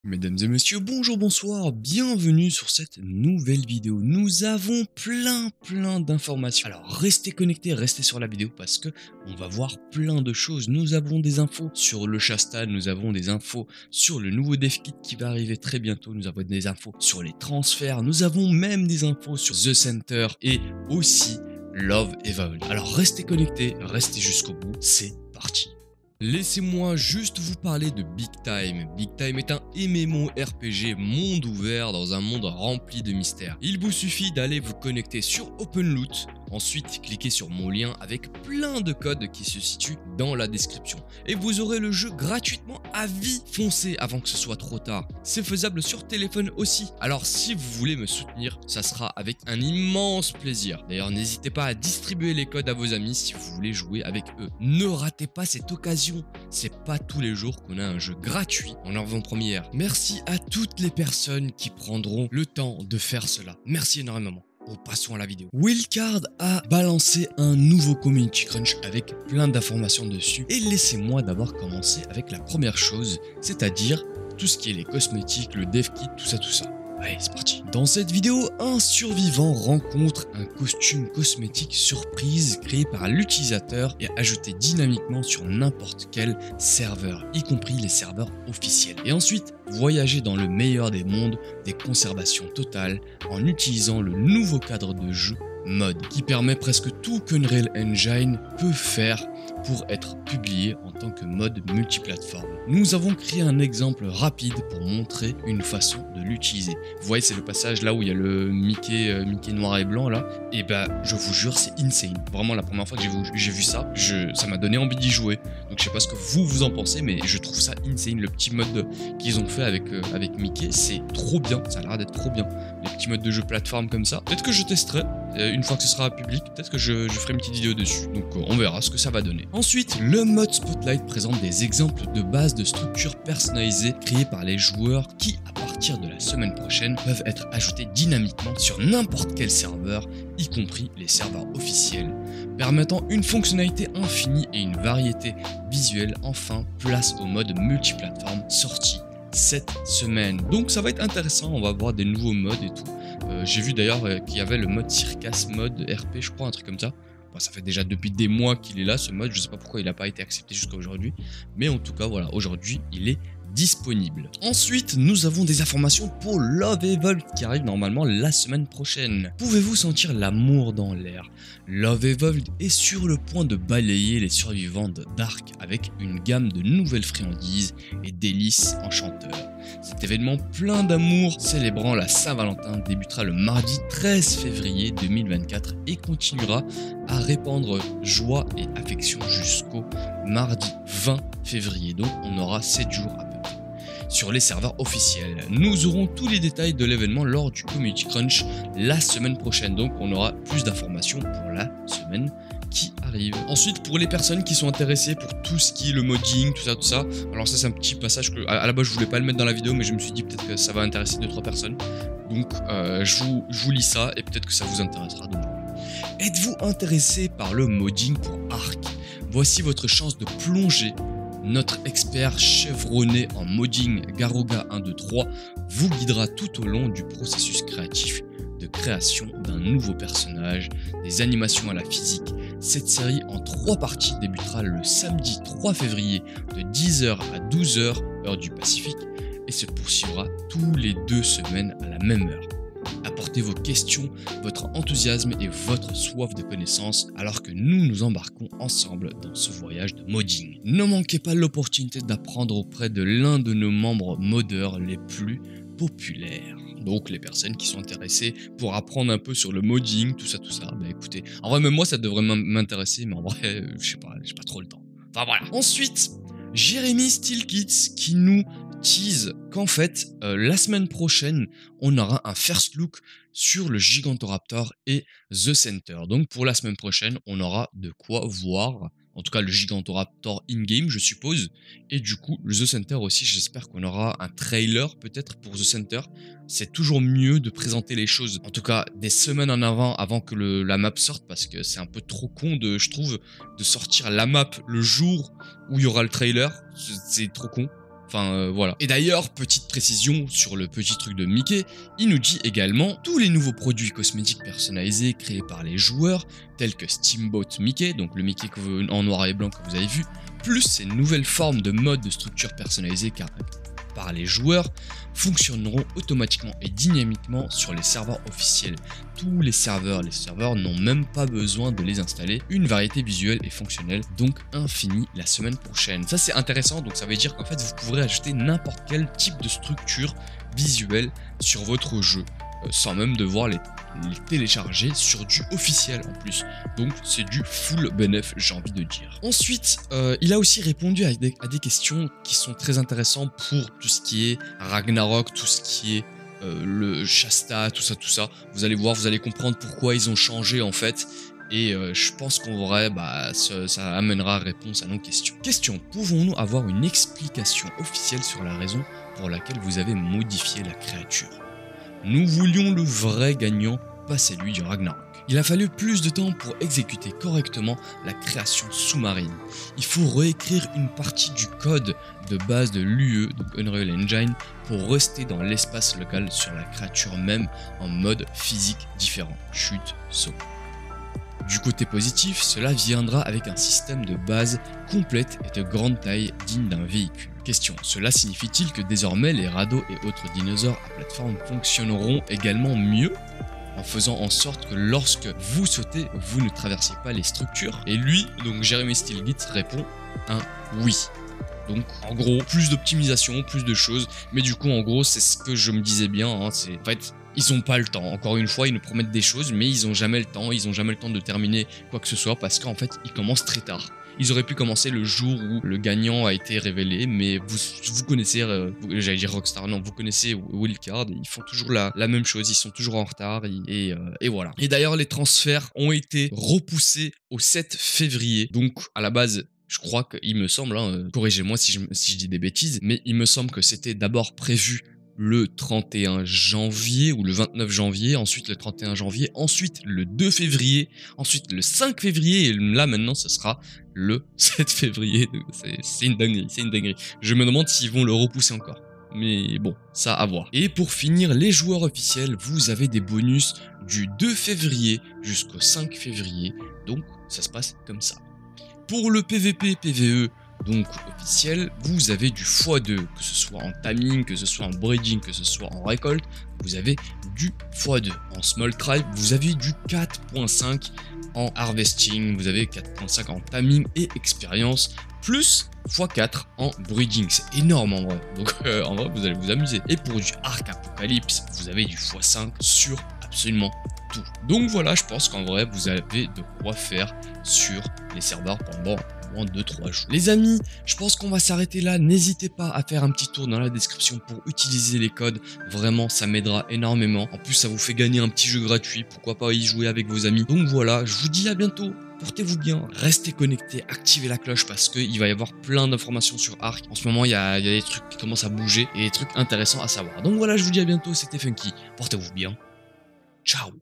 Mesdames et messieurs, bonjour, bonsoir, bienvenue sur cette nouvelle vidéo. Nous avons plein d'informations. Alors restez connectés, restez sur la vidéo parce que on va voir plein de choses. Nous avons des infos sur le Shasta, nous avons des infos sur le nouveau DevKit qui va arriver très bientôt, nous avons des infos sur les transferts, nous avons même des infos sur The Center et aussi Love Evolved. Alors restez connectés, restez jusqu'au bout, c'est parti. Laissez-moi juste vous parler de Big Time. Big Time est un MMORPG monde ouvert dans un monde rempli de mystères. Il vous suffit d'aller vous connecter sur OpenLoot, ensuite cliquez sur mon lien avec plein de codes qui se situent dans la description. Et vous aurez le jeu gratuitement à vie. Foncez avant que ce soit trop tard. C'est faisable sur téléphone aussi. Alors si vous voulez me soutenir, ça sera avec un immense plaisir. D'ailleurs n'hésitez pas à distribuer les codes à vos amis si vous voulez jouer avec eux. Ne ratez pas cette occasion. C'est pas tous les jours qu'on a un jeu gratuit en avant-première. Merci à toutes les personnes qui prendront le temps de faire cela. Merci énormément. Bon, passons à la vidéo. Wildcard a balancé un nouveau Community Crunch avec plein d'informations dessus. Et laissez-moi d'abord commencer avec la première chose, c'est-à-dire tout ce qui est les cosmétiques, le DevKit, tout ça. Allez, c'est parti. Dans cette vidéo, un survivant rencontre un costume cosmétique surprise créé par l'utilisateur et ajouté dynamiquement sur n'importe quel serveur, y compris les serveurs officiels. Et ensuite, voyager dans le meilleur des mondes des conservations totales en utilisant le nouveau cadre de jeu Mode, qui permet presque tout qu'Unreal Engine peut faire pour être publié en tant que mode multiplateforme. Nous avons créé un exemple rapide pour montrer une façon de l'utiliser. Vous voyez, c'est le passage là où il y a le Mickey noir et blanc là. Et bah, je vous jure, c'est insane. Vraiment, la première fois que j'ai vu ça, ça m'a donné envie d'y jouer. Donc je sais pas ce que vous en pensez, mais je trouve ça insane. Le petit mode qu'ils ont fait avec Mickey, c'est trop bien. Ça a l'air d'être trop bien. Les petits modes de jeu plateforme comme ça. Peut-être que je testerai. Une fois que ce sera public, peut-être que je ferai une petite vidéo dessus. Donc on verra ce que ça va donner. Ensuite, le mode Spotlight présente des exemples de base de structures personnalisées créées par les joueurs qui, à partir de la semaine prochaine, peuvent être ajoutées dynamiquement sur n'importe quel serveur, y compris les serveurs officiels, permettant une fonctionnalité infinie et une variété visuelle. Enfin, place au mode multiplateforme sorti cette semaine. Donc ça va être intéressant, on va voir des nouveaux modes et tout. J'ai vu d'ailleurs qu'il y avait le mode Circas, mode RP, je crois, un truc comme ça. Bon, ça fait déjà depuis des mois qu'il est là, ce mode. Je sais pas pourquoi il n'a pas été accepté jusqu'à aujourd'hui. Mais en tout cas, voilà, aujourd'hui, il est disponible. Ensuite, nous avons des informations pour Love Evolved qui arrive normalement la semaine prochaine. Pouvez-vous sentir l'amour dans l'air? Love Evolved est sur le point de balayer les survivants de Dark avec une gamme de nouvelles friandises et délices enchanteurs. Cet événement plein d'amour célébrant la Saint-Valentin débutera le mardi 13 février 2024 et continuera à répandre joie et affection jusqu'au mardi 20 février. Donc on aura 7 jours à peu près. Sur les serveurs officiels, nous aurons tous les détails de l'événement lors du Community Crunch la semaine prochaine. Donc on aura plus d'informations pour la semaine qui arrive. Ensuite, pour les personnes qui sont intéressées pour tout ce qui est le modding, tout ça, alors ça c'est un petit passage que à la base je voulais pas le mettre dans la vidéo, mais je me suis dit peut-être que ça va intéresser 2-3 personnes. Donc je vous lis ça et peut-être que ça vous intéressera. Donc êtes-vous intéressé par le modding pour Ark? Voici votre chance de plonger. Notre expert chevronné en modding Garuga123 vous guidera tout au long du processus créatif de création d'un nouveau personnage, des animations à la physique. Cette série en 3 parties débutera le samedi 3 février de 10h à 12h heure du Pacifique et se poursuivra tous les 2 semaines à la même heure. Apportez vos questions, votre enthousiasme et votre soif de connaissance alors que nous embarquons ensemble dans ce voyage de modding. Ne manquez pas l'opportunité d'apprendre auprès de l'un de nos membres modeurs les plus populaires. Donc les personnes qui sont intéressées pour apprendre un peu sur le modding, tout ça, bah écoutez, en vrai même moi ça devrait m'intéresser, mais en vrai je sais pas, j'ai pas trop le temps. Enfin voilà. Ensuite, Jeremy Steelkits qui nous tease qu'en fait la semaine prochaine on aura un first look sur le Gigantoraptor et The Center. Donc pour la semaine prochaine on aura de quoi voir, en tout cas le Gigantoraptor in-game je suppose, et du coup le The Center aussi. J'espère qu'on aura un trailer peut-être pour The Center. C'est toujours mieux de présenter les choses, en tout cas des semaines en avant que la map sorte, parce que c'est un peu trop con je trouve de sortir la map le jour où il y aura le trailer. C'est trop con. Enfin, voilà. Et d'ailleurs, petite précision sur le petit truc de Mickey, il nous dit également tous les nouveaux produits cosmétiques personnalisés créés par les joueurs, tels que Steamboat Mickey, donc le Mickey en noir et blanc que vous avez vu, plus ces nouvelles formes de mode de structure personnalisées par les joueurs, fonctionneront automatiquement et dynamiquement sur les serveurs officiels. Tous les serveurs n'ont même pas besoin de les installer. Une variété visuelle et fonctionnelle, donc infinie la semaine prochaine. Ça c'est intéressant, donc ça veut dire qu'en fait vous pourrez ajouter n'importe quel type de structure visuelle sur votre jeu, sans même devoir les télécharger sur du officiel en plus. Donc c'est du full bénéf, j'ai envie de dire. Ensuite, il a aussi répondu à des questions qui sont très intéressantes pour tout ce qui est Ragnarok, tout ce qui est le Shasta, tout ça. Vous allez voir, vous allez comprendre pourquoi ils ont changé en fait. Et je pense qu'en vrai, ça amènera réponse à nos questions. Question, pouvons-nous avoir une explication officielle sur la raison pour laquelle vous avez modifié la créature? Nous voulions le vrai gagnant, pas celui du Ragnarok. Il a fallu plus de temps pour exécuter correctement la création sous-marine. Il faut réécrire une partie du code de base de l'UE, donc Unreal Engine, pour rester dans l'espace local sur la créature même en mode physique différent. Chute, saut. Du côté positif, cela viendra avec un système de base complète et de grande taille digne d'un véhicule. Question, cela signifie-t-il que désormais les radeaux et autres dinosaures à plateforme fonctionneront également mieux en faisant en sorte que lorsque vous sautez, vous ne traversiez pas les structures? Et lui, donc Jeremy Stilgit, répond un oui. Donc en gros, plus d'optimisation, plus de choses, mais du coup en gros c'est ce que je me disais bien, hein, c'est en fait ils ont pas le temps. Encore une fois, ils nous promettent des choses, mais ils ont jamais le temps. Ils ont jamais le temps de terminer quoi que ce soit parce qu'en fait, ils commencent très tard. Ils auraient pu commencer le jour où le gagnant a été révélé, mais vous connaissez, j'allais dire Rockstar, non, vous connaissez Wildcard, ils font toujours la même chose, ils sont toujours en retard, et voilà. Et d'ailleurs, les transferts ont été repoussés au 7 février, donc à la base, je crois qu'il me semble, hein, corrigez-moi si je dis des bêtises, mais il me semble que c'était d'abord prévu le 31 janvier ou le 29 janvier, ensuite le 31 janvier, ensuite le 2 février, ensuite le 5 février, et là maintenant ce sera le 7 février. C'est une dinguerie, c'est une dinguerie. Je me demande s'ils vont le repousser encore. Mais bon, ça à voir. Et pour finir, les joueurs officiels, vous avez des bonus du 2 février jusqu'au 5 février, donc ça se passe comme ça. Pour le PVP, PVE, donc officiel, vous avez du x2, que ce soit en timing, que ce soit en breeding, que ce soit en récolte, vous avez du x2. En small tribe, vous avez du 4.5 en harvesting, vous avez 4.5 en timing et expérience, plus x4 en breeding. C'est énorme en vrai, donc en vrai vous allez vous amuser. Et pour du arc apocalypse, vous avez du x5 sur absolument tout. Donc voilà, je pense qu'en vrai vous avez de quoi faire sur les serveurs pendant moins de 2-3 jours. Les amis, je pense qu'on va s'arrêter là. N'hésitez pas à faire un petit tour dans la description pour utiliser les codes. Vraiment, ça m'aidera énormément. En plus, ça vous fait gagner un petit jeu gratuit. Pourquoi pas y jouer avec vos amis. Donc voilà, je vous dis à bientôt. Portez-vous bien, restez connectés, activez la cloche parce qu'il va y avoir plein d'informations sur Ark. En ce moment, il y a des trucs qui commencent à bouger et des trucs intéressants à savoir. Donc voilà, je vous dis à bientôt. C'était Funky. Portez-vous bien. Ciao.